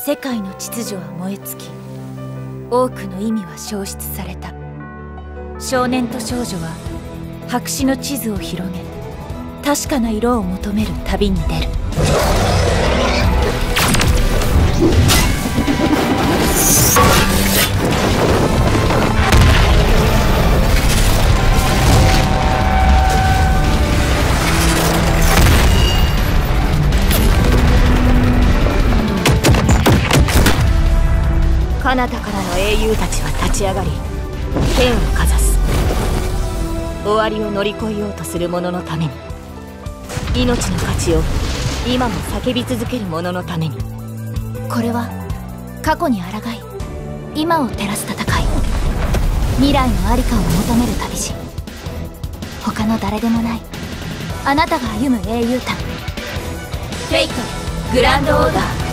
世界の秩序は燃え尽き、多くの意味は消失された。少年と少女は白紙の地図を広げ、確かな色を求める旅に出る。彼方からの英雄たちは立ち上がり、剣をかざす。終わりを乗り越えようとする者のために、命の価値を今も叫び続ける者のために。これは過去に抗い、今を照らす戦い、未来の在りかを求める旅路。他の誰でもないあなたが歩む英雄譚。フェイトグランドオーダー。